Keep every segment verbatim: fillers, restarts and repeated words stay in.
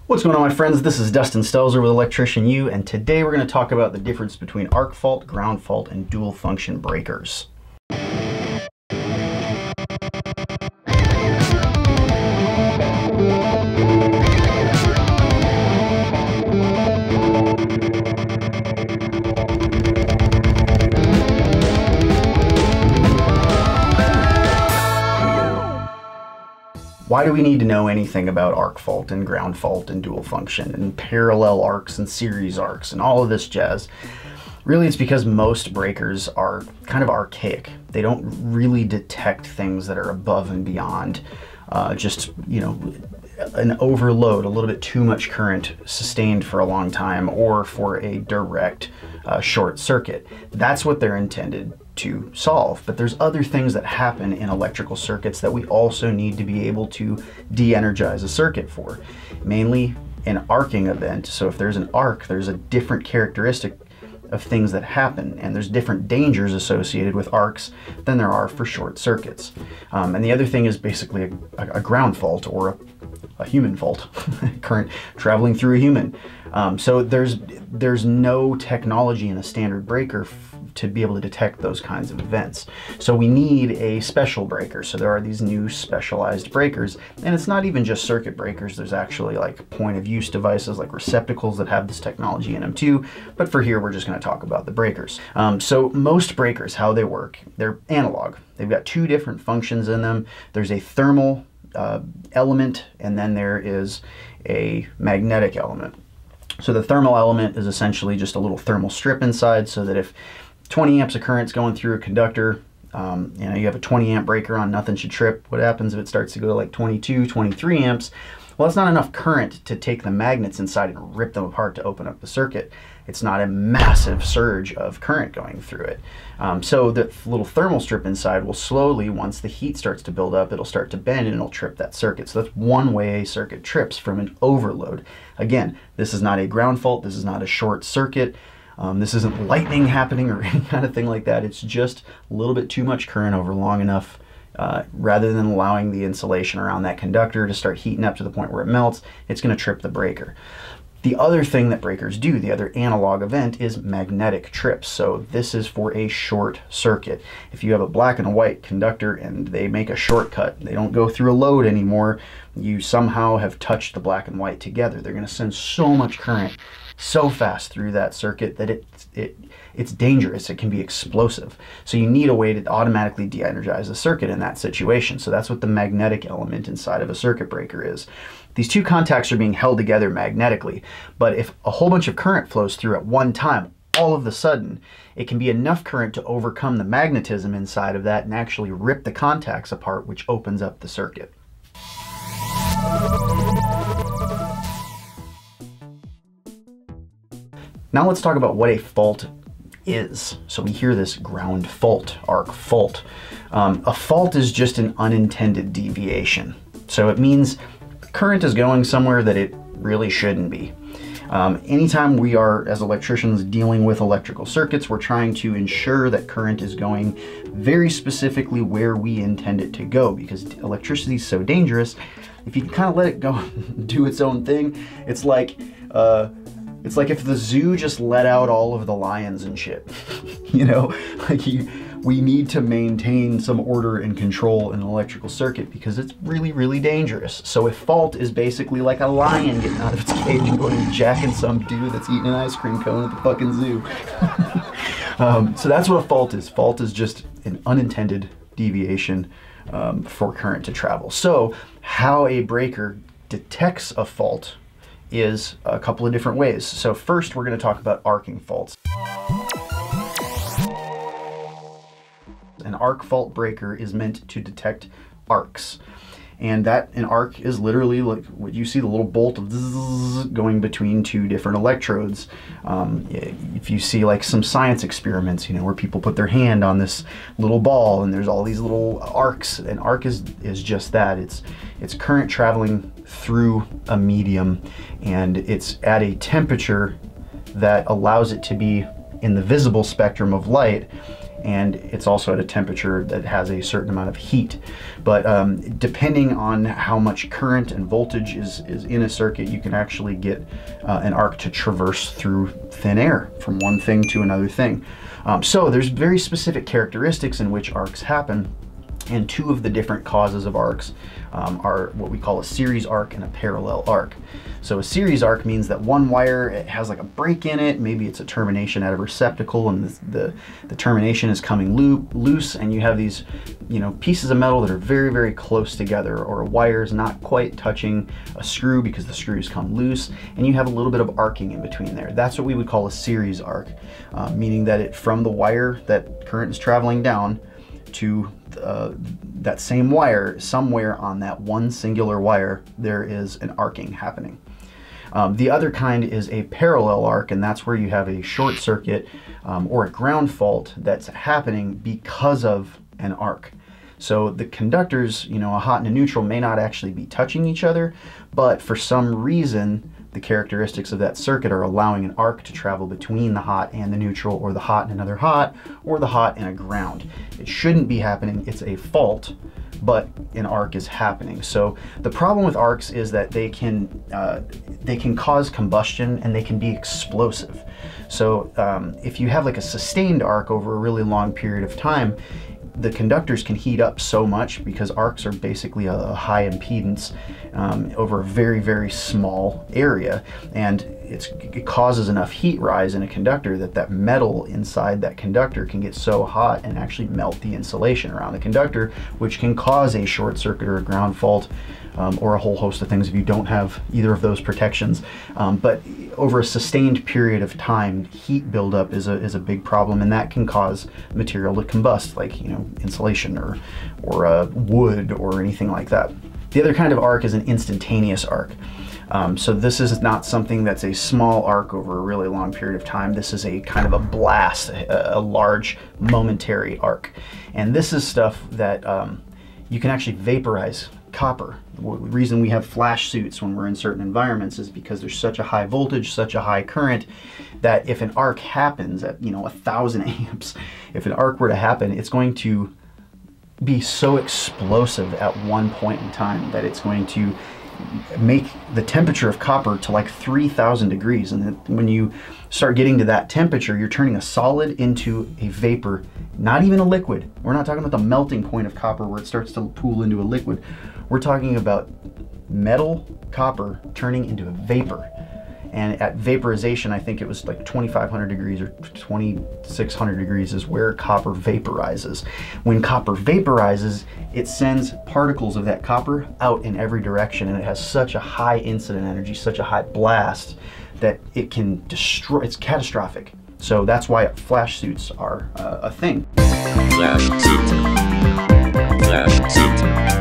What's going on, my friends? This is Dustin Stelzer with Electrician U, and today we're going to talk about the difference between ArcFault, GroundFault, and DualFunction breakers. Why do we need to know anything about ArcFault and GroundFault and DualFunction and parallel arcs and series arcs and all of this jazz? Really, it's because most breakers are kind of archaic. They don't really detect things that are above and beyond uh, just, you know, an overload, a little bit too much current sustained for a long time, or for a direct uh, short circuit. That's what they're intended to solve. But there's other things that happen in electrical circuits that we also need to be able to de-energize a circuit for, mainly an arcing event. So if there's an arc, there's a different characteristic of things that happen, and there's different dangers associated with arcs than there are for short circuits. Um, and the other thing is basically a, a ground fault, or a, a human fault, current traveling through a human. Um, so there's there's no technology in a standard breaker f to be able to detect those kinds of events. So we need a special breaker. So there are these new specialized breakers, and it's not even just circuit breakers. There's actually like point of use devices like receptacles that have this technology in them too. But for here, we're just going to talk about the breakers. Um, so most breakers, how they work, they're analog. They've got two different functions in them. There's a thermal uh, element, and then there is a magnetic element. So the thermal element is essentially just a little thermal strip inside, so that if twenty amps of current's going through a conductor, um, you know, you have a twenty amp breaker on, nothing should trip. What happens if it starts to go to like twenty-two, twenty-three amps? Well, it's not enough current to take the magnets inside and rip them apart to open up the circuit. It's not a massive surge of current going through it. Um, so the little thermal strip inside will slowly, once the heat starts to build up, it'll start to bend and it'll trip that circuit. So that's one way a circuit trips, from an overload. Again, this is not a ground fault. This is not a short circuit. Um, this isn't lightning happening or any kind of thing like that. It's just a little bit too much current over long enough, uh, rather than allowing the insulation around that conductor to start heating up to the point where it melts. It's going to trip the breaker. The other thing that breakers do, the other analog event, is magnetic trips. So this is for a short circuit. If you have a black and a white conductor and they make a shortcut, they don't go through a load anymore, you somehow have touched the black and white together. They're going to send so much current so fast through that circuit that it, it it's dangerous. It can be explosive. So you need a way to automatically de-energize the circuit in that situation. So that's what the magnetic element inside of a circuit breaker is. These two contacts are being held together magnetically, but if a whole bunch of current flows through at one time, all of a sudden, it can be enough current to overcome the magnetism inside of that and actually rip the contacts apart, which opens up the circuit. Now let's talk about what a fault is. So we hear this ground fault, arc fault. Um, a fault is just an unintended deviation. So it means current is going somewhere that it really shouldn't be. Um, anytime we are, as electricians, dealing with electrical circuits, we're trying to ensure that current is going very specifically where we intend it to go, because electricity is so dangerous. If you can kind of let it go do its own thing, it's like uh, It's like if the zoo just let out all of the lions and shit. You know, like you, we need to maintain some order and control in an electrical circuit because it's really, really dangerous. So a fault is basically like a lion getting out of its cage and going and jacking some dude that's eating an ice cream cone at the fucking zoo. um, so that's what a fault is. Fault is just an unintended deviation um, for current to travel. So how a breaker detects a fault is a couple of different ways. So first, we're going to talk about arcing faults. An arc fault breaker is meant to detect arcs, and that an arc is literally like what you see, the little bolt of zzz going between two different electrodes. Um, if you see like some science experiments, you know, where people put their hand on this little ball and there's all these little arcs, an arc is is just that. It's it's current traveling through a medium, and it's at a temperature that allows it to be in the visible spectrum of light, and it's also at a temperature that has a certain amount of heat. But um, depending on how much current and voltage is, is in a circuit, you can actually get uh, an arc to traverse through thin air from one thing to another thing. Um, so there's very specific characteristics in which arcs happen. And two of the different causes of arcs um, are what we call a series arc and a parallel arc. So a series arc means that one wire, it has like a break in it, maybe it's a termination at a receptacle, and the, the, the termination is coming loo loose, and you have these you know, pieces of metal that are very, very close together, or a wire is not quite touching a screw because the screws come loose, and you have a little bit of arcing in between there. That's what we would call a series arc, uh, meaning that it from the wire that current is traveling down to uh, that same wire, somewhere on that one singular wire, there is an arcing happening. Um, the other kind is a parallel arc, and that's where you have a short circuit um, or a ground fault that's happening because of an arc. So the conductors, you know, a hot and a neutral may not actually be touching each other, but for some reason, the characteristics of that circuit are allowing an arc to travel between the hot and the neutral, or the hot and another hot, or the hot and a ground. It shouldn't be happening, it's a fault, but an arc is happening. So the problem with arcs is that they can uh, they can cause combustion, and they can be explosive. So um, if you have like a sustained arc over a really long period of time, the conductors can heat up so much, because arcs are basically a, a high impedance um, over a very, very small area, and it's, it causes enough heat rise in a conductor that that metal inside that conductor can get so hot and actually melt the insulation around the conductor, which can cause a short circuit or a ground fault, um, or a whole host of things if you don't have either of those protections. Um, but over a sustained period of time, heat buildup is a, is a big problem, and that can cause material to combust, like you know insulation or, or uh, wood or anything like that. The other kind of arc is an instantaneous arc. Um, so this is not something that's a small arc over a really long period of time. This is a kind of a blast, a, a large momentary arc. And this is stuff that um, you can actually vaporize copper. The reason we have flash suits when we're in certain environments is because there's such a high voltage, such a high current, that if an arc happens at you know a thousand amps, if an arc were to happen, it's going to be so explosive at one point in time that it's going to make the temperature of copper to like three thousand degrees. And when you start getting to that temperature, you're turning a solid into a vapor, not even a liquid. We're not talking about the melting point of copper where it starts to pool into a liquid. We're talking about metal copper turning into a vapor. And at vaporization, I think it was like twenty-five hundred degrees or twenty-six hundred degrees is where copper vaporizes. When copper vaporizes, it sends particles of that copper out in every direction, and it has such a high incident energy, such a high blast, that it can destroy, it's catastrophic. So that's why flash suits are uh, a thing. Flash suit. Flash suit.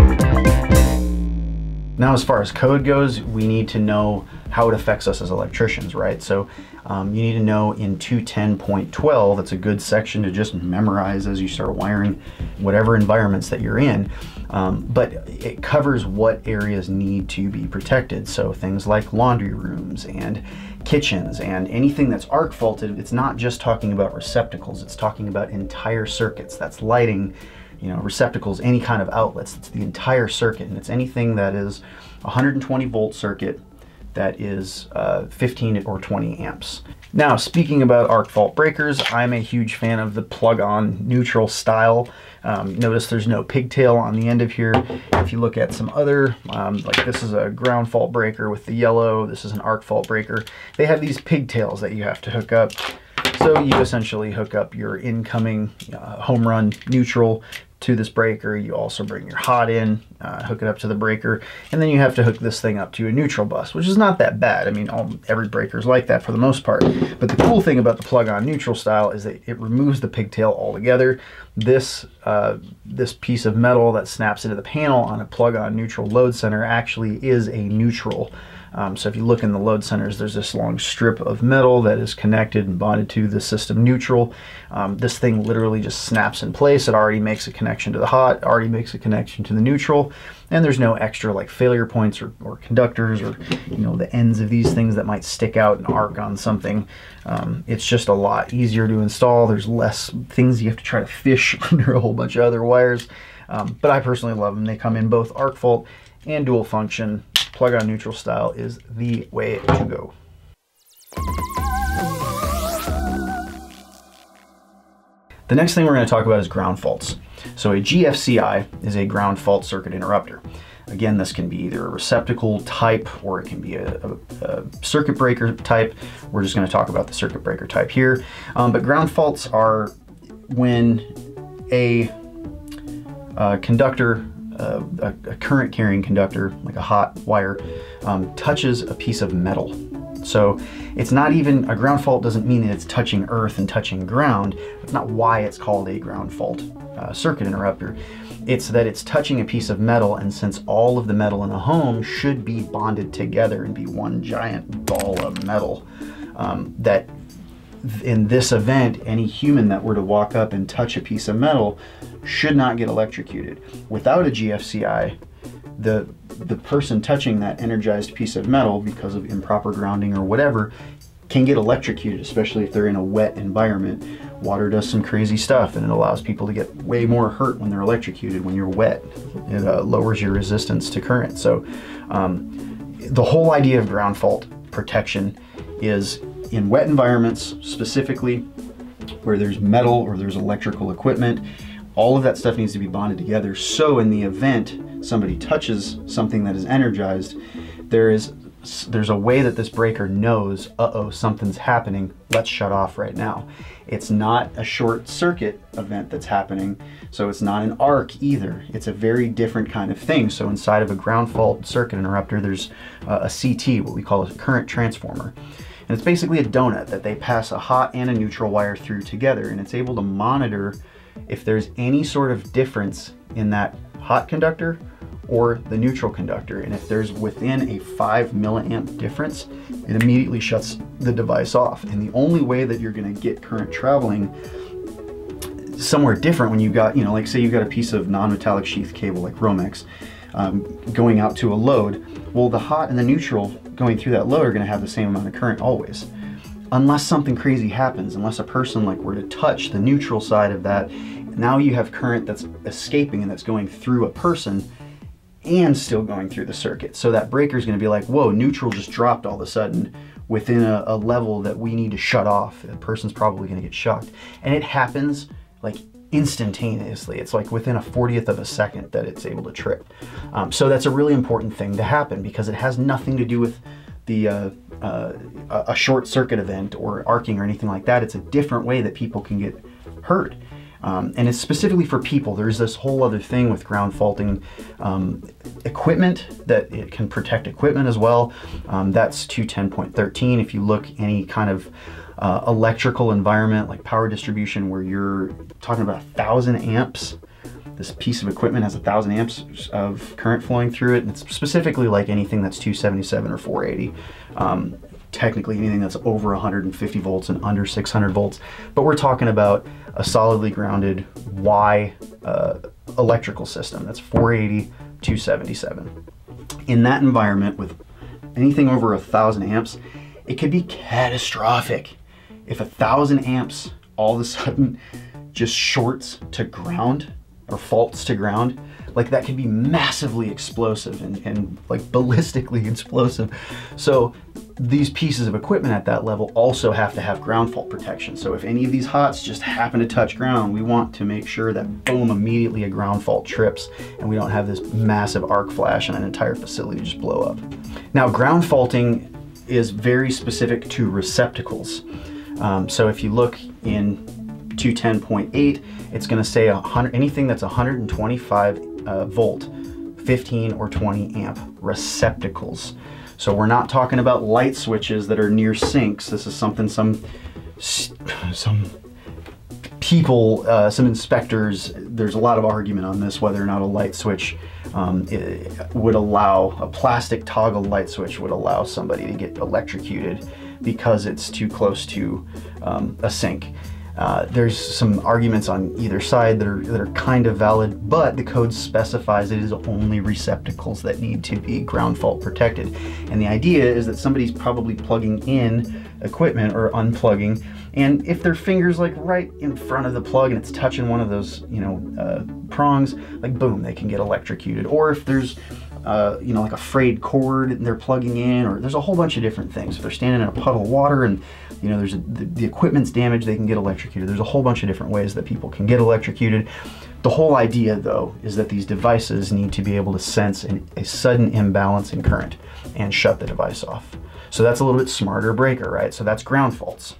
Now, as far as code goes, we need to know how it affects us as electricians, right? So um, you need to know in two ten point twelve, it's a good section to just memorize as you start wiring whatever environments that you're in. Um, but it covers what areas need to be protected. So things like laundry rooms and kitchens and anything that's arc faulted, it's not just talking about receptacles, it's talking about entire circuits. That's lighting, you know, receptacles, any kind of outlets. It's the entire circuit, and it's anything that is one hundred twenty volt circuit that is uh, fifteen or twenty amps. Now, speaking about ArcFault breakers, I'm a huge fan of the plug-on neutral style. Um, notice there's no pigtail on the end of here. If you look at some other, um, like this is a GroundFault breaker with the yellow, this is an ArcFault breaker. They have these pigtails that you have to hook up. So you essentially hook up your incoming uh, home run neutral to this breaker. You also bring your hot in, uh, hook it up to the breaker, and then you have to hook this thing up to a neutral bus, which is not that bad. I mean, all, every breaker is like that for the most part. But the cool thing about the plug-on neutral style is that it removes the pigtail altogether. This, uh, this piece of metal that snaps into the panel on a plug-on neutral load center actually is a neutral Um, so if you look in the load centers, there's this long strip of metal that is connected and bonded to the system neutral. Um, this thing literally just snaps in place. It already makes a connection to the hot, already makes a connection to the neutral, and there's no extra like failure points or, or conductors or you know the ends of these things that might stick out and arc on something. Um, it's just a lot easier to install. There's less things you have to try to fish under a whole bunch of other wires. Um, but I personally love them. They come in both ArcFault and DualFunction. Plug-on neutral style is the way to go. The next thing we're going to talk about is ground faults. So a G F C I is a ground fault circuit interrupter. Again, this can be either a receptacle type or it can be a, a, a circuit breaker type. We're just going to talk about the circuit breaker type here. Um, but ground faults are when a, a conductor, uh, a, a current carrying conductor, like a hot wire, um, touches a piece of metal. So it's not even, a ground fault doesn't mean that it's touching earth and touching ground. That's not why it's called a ground fault uh, circuit interrupter. It's that it's touching a piece of metal, and since all of the metal in a home should be bonded together and be one giant ball of metal, um, that in this event, any human that were to walk up and touch a piece of metal should not get electrocuted. Without a G F C I, the the person touching that energized piece of metal, because of improper grounding or whatever, can get electrocuted, especially if they're in a wet environment. Water does some crazy stuff, and it allows people to get way more hurt when they're electrocuted when you're wet. It uh, lowers your resistance to current. So um, the whole idea of ground fault protection is in wet environments, specifically where there's metal or there's electrical equipment, all of that stuff needs to be bonded together. So in the event somebody touches something that is energized, there is there's a way that this breaker knows, uh-oh, something's happening, let's shut off right now. It's not a short circuit event that's happening, so it's not an arc either. It's a very different kind of thing. So inside of a ground fault circuit interrupter, there's uh, a C T, what we call a current transformer. And it's basically a donut that they pass a hot and a neutral wire through together, and it's able to monitor if there's any sort of difference in that hot conductor or the neutral conductor. And if there's within a five milliamp difference, it immediately shuts the device off. And the only way that you're gonna get current traveling somewhere different when you got, you know, like say you've got a piece of non-metallic sheath cable like Romex um, going out to a load, well, the hot and the neutral going through that load are gonna have the same amount of current always. Unless something crazy happens, unless a person like were to touch the neutral side of that, now you have current that's escaping and that's going through a person and still going through the circuit. So that breaker is going to be like, whoa, neutral just dropped all of a sudden within a, a level that we need to shut off. The person's probably going to get shocked. And it happens like instantaneously. It's like within a fortieth of a second that it's able to trip. Um, so that's a really important thing to happen, because it has nothing to do with the uh, uh, a short circuit event or arcing or anything like that. It's a different way that people can get hurt. Um, and it's specifically for people. There's this whole other thing with ground faulting um, equipment, that it can protect equipment as well. Um, that's two ten point thirteen. If you look any kind of uh, electrical environment like power distribution where you're talking about a thousand amps, this piece of equipment has a thousand amps of current flowing through it. And it's specifically like anything that's two seventy-seven or four eighty. Um, technically anything that's over one hundred fifty volts and under six hundred volts, but we're talking about a solidly grounded Y uh, electrical system that's four eighty, two seventy-seven. In that environment with anything over a thousand amps, it could be catastrophic. If a thousand amps all of a sudden just shorts to ground or faults to ground, like that could be massively explosive and, and like ballistically explosive. So these pieces of equipment at that level also have to have ground fault protection. So if any of these hots just happen to touch ground, we want to make sure that boom, immediately a ground fault trips and we don't have this massive arc flash and an entire facility just blow up. Now, ground faulting is very specific to receptacles. Um, so if you look in two ten point eight, it's going to say one hundred, anything that's one hundred twenty-five uh, volt, fifteen or twenty amp receptacles. So we're not talking about light switches that are near sinks. This is something some some people, uh, some inspectors, there's a lot of argument on this, whether or not a light switch um, it would allow, a plastic toggle light switch would allow somebody to get electrocuted because it's too close to um, a sink. Uh, there's some arguments on either side that are, that are kind of valid, but the code specifies it is only receptacles that need to be ground fault protected. And the idea is that somebody's probably plugging in equipment or unplugging, and if their finger's like right in front of the plug and it's touching one of those, you know, uh, prongs, like boom, they can get electrocuted. Or if there's Uh, you know, like a frayed cord and they're plugging in, or there's a whole bunch of different things. If they're standing in a puddle of water and, you know, there's a, the, the equipment's damaged, they can get electrocuted. There's a whole bunch of different ways that people can get electrocuted. The whole idea, though, is that these devices need to be able to sense an, a sudden imbalance in current and shut the device off. So that's a little bit smarter breaker, right? So that's ground faults.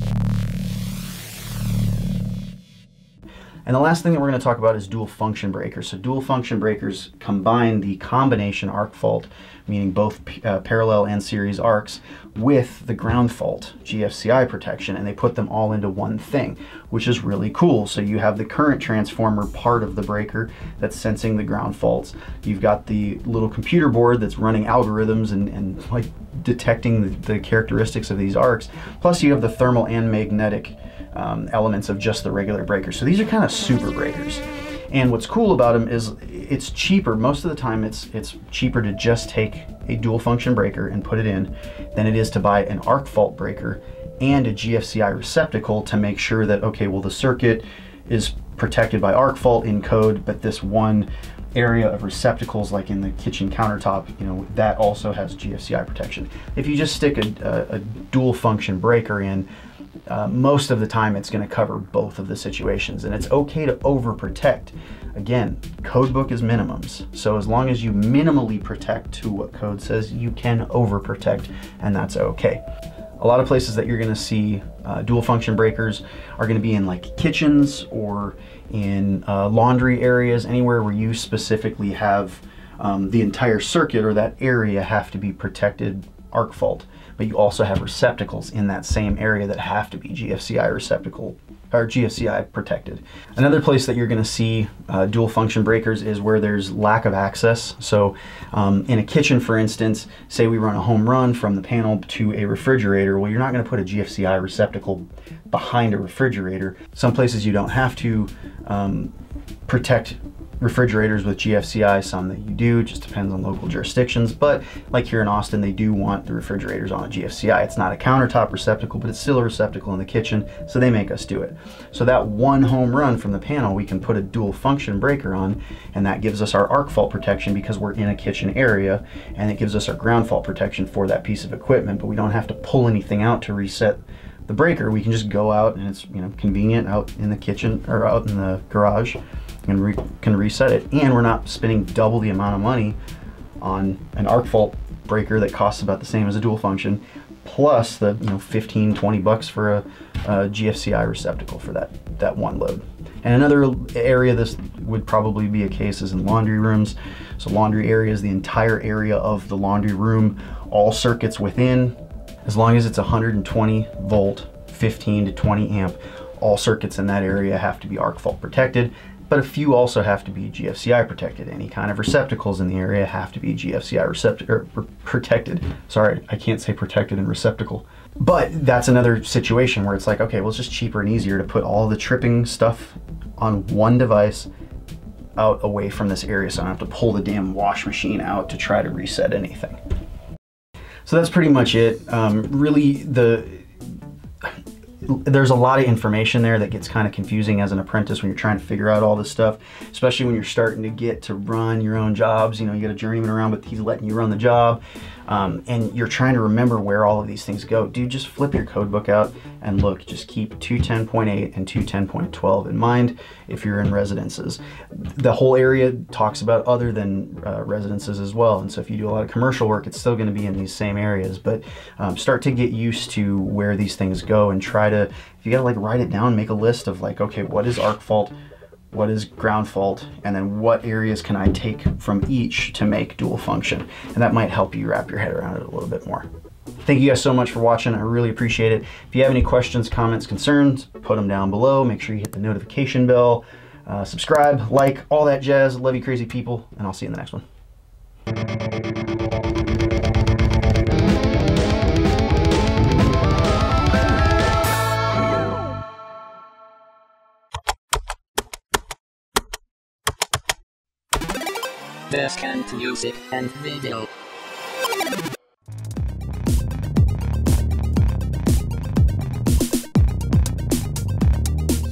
And the last thing that we're going to talk about is dual function breakers. So dual function breakers combine the combination arc fault, meaning both uh, parallel and series arcs, with the ground fault G F C I protection, and they put them all into one thing, which is really cool. So you have the current transformer part of the breaker that's sensing the ground faults. You've got the little computer board that's running algorithms and, and like detecting the, the characteristics of these arcs. Plus you have the thermal and magnetic Um, elements of just the regular breakers. So these are kind of super breakers. And what's cool about them is it's cheaper. Most of the time it's it's cheaper to just take a dual function breaker and put it in than it is to buy an ArcFault breaker and a G F C I receptacle to make sure that, okay, well, the circuit is protected by ArcFault in code, but this one area of receptacles, like in the kitchen countertop, you know, that also has G F C I protection. If you just stick a, a, a dual function breaker in, Uh, most of the time it's going to cover both of the situations, and it's okay to overprotect. Again, code book is minimums, so as long as you minimally protect to what code says, you can overprotect, and that's okay. A lot of places that you're going to see uh, dual function breakers are going to be in like kitchens or in uh, laundry areas, anywhere where you specifically have um, the entire circuit or that area have to be protected arc fault. But you also have receptacles in that same area that have to be G F C I receptacle or G F C I protected. Another place that you're going to see uh, dual function breakers is where there's lack of access. So um, in a kitchen, for instance, say we run a home run from the panel to a refrigerator. Well, you're not going to put a G F C I receptacle behind a refrigerator. Some places you don't have to um, protect refrigerators with G F C I, some that you do, it just depends on local jurisdictions. But like here in Austin, they do want the refrigerators on a G F C I. It's not a countertop receptacle, but it's still a receptacle in the kitchen, so they make us do it. So that one home run from the panel, we can put a dual function breaker on, and that gives us our arc fault protection because we're in a kitchen area, and it gives us our ground fault protection for that piece of equipment, but we don't have to pull anything out to reset the breaker. We can just go out, and it's, you know, convenient out in the kitchen or out in the garage, and re can reset it, and we're not spending double the amount of money on an arc fault breaker that costs about the same as a dual function, plus the, you know, fifteen, twenty bucks for a, a G F C I receptacle for that that one load. And another area this would probably be a case is in laundry rooms. So laundry area is the entire area of the laundry room, all circuits within, as long as it's one hundred twenty volt, fifteen to twenty amp, all circuits in that area have to be arc fault protected. But a few also have to be G F C I protected. Any kind of receptacles in the area have to be G F C I recept or protected. Sorry, I can't say protected and receptacle. But that's another situation where it's like, okay, well, it's just cheaper and easier to put all the tripping stuff on one device out away from this area, so I don't have to pull the damn wash machine out to try to reset anything. So that's pretty much it. Um, really, the there's a lot of information there that gets kind of confusing as an apprentice when you're trying to figure out all this stuff, especially when you're starting to get to run your own jobs. You know, you got a journeyman around, but he's letting you run the job, um, and you're trying to remember where all of these things go. Dude, just flip your code book out and look. Just keep two ten point eight and two ten point twelve in mind if you're in residences. The whole area talks about other than uh, residences as well, and so if you do a lot of commercial work, it's still going to be in these same areas. But um, start to get used to where these things go, and try to, if you gotta like write it down, make a list of like, okay, what is arc fault, what is ground fault, and then what areas can I take from each to make dual function, and that might help you wrap your head around it a little bit more. Thank you guys so much for watching. I really appreciate it. If you have any questions, comments, concerns, put them down below. Make sure you hit the notification bell. Uh, subscribe, like, all that jazz. Love you crazy people, and I'll see you in the next one. Best music and video.